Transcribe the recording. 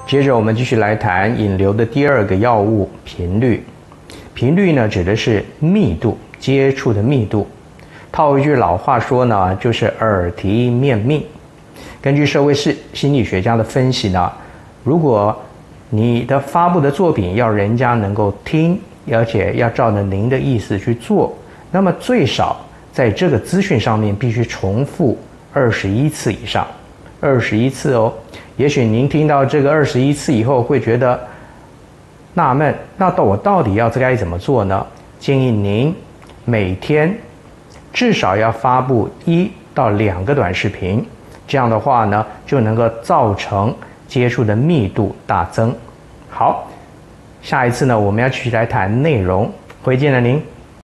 接着我们继续来谈引流的第二个要务——频率。频率呢，指的是密度，接触的密度。套一句老话说呢，就是耳提面命。根据社会心理学家的分析呢，如果你的发布的作品要人家能够听，而且要照着您的意思去做，那么最少在这个资讯上面必须重复21次以上。21次哦。也许您听到这个21次以后会觉得纳闷，那我到底要该怎么做呢？建议您每天至少要发布1到2个短视频，这样的话呢，就能够造成接触的密度大增。好，下一次呢，我们要继续来谈内容。回见了您。